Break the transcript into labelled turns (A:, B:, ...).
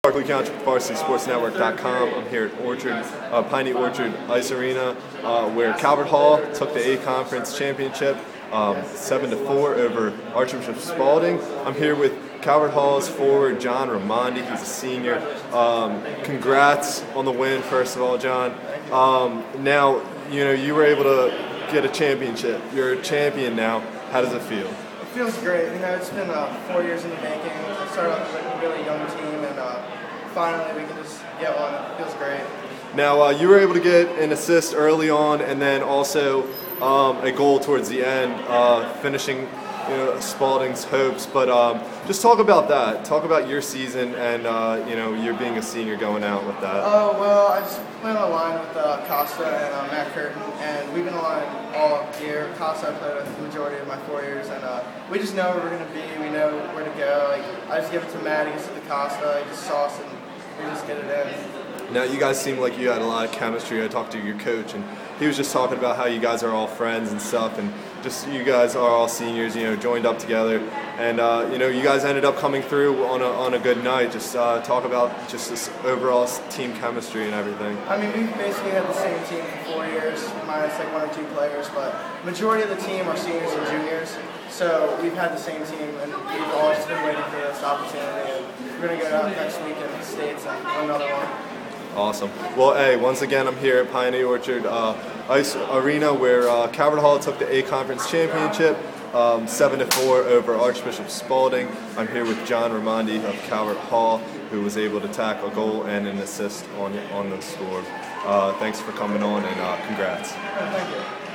A: Barkley Couch with VarsitySportsNetwork.com. I'm here at Orchard, Piney Orchard Ice Arena, where Calvert Hall took the A-Conference championship 7-4 over Archbishop Spalding. I'm here with Calvert Hall's forward, John Raimondi. He's a senior. Congrats on the win, first of all, John. Now, you were able to get a championship. You're a champion now. How does it feel?
B: It feels great. It's been 4 years in the making. I started off with a really young team, and finally we can just get one. It feels great.
A: Now, you were able to get an assist early on, and then also a goal towards the end, finishing Spalding's hopes. But just talk about that. Talk about your season and you're being a senior going out with that.
B: Oh, well, I just played on the line with Costa and Matt Curtin, and we've been on the line all year. Costa I played with the majority of my 4 years, and we just know where we're going to be. We know where to go. I just give it to Matt, he gives it to Costa, he just sauce, and we just get it in.
A: Now, you guys seem like you had a lot of chemistry. I talked to your coach, and he was just talking about how you guys are all friends and stuff, and just you guys are all seniors, joined up together, and you guys ended up coming through on a good night. Just talk about just this overall team chemistry and everything.
B: I mean, we've basically had the same team for 4 years, minus like 1 or 2 players, but majority of the team are seniors and juniors, so we've had the same team, and we've all just been waiting for this opportunity, and we're going to go out next week in the States and win another one.
A: Awesome. Well, hey, once again, I'm here at Piney Orchard Ice Arena, where Calvert Hall took the A-Conference championship 7-4 over Archbishop Spalding. I'm here with John Raimondi of Calvert Hall, who was able to tack a goal and an assist on the score. Thanks for coming on, and congrats.
B: Thank you.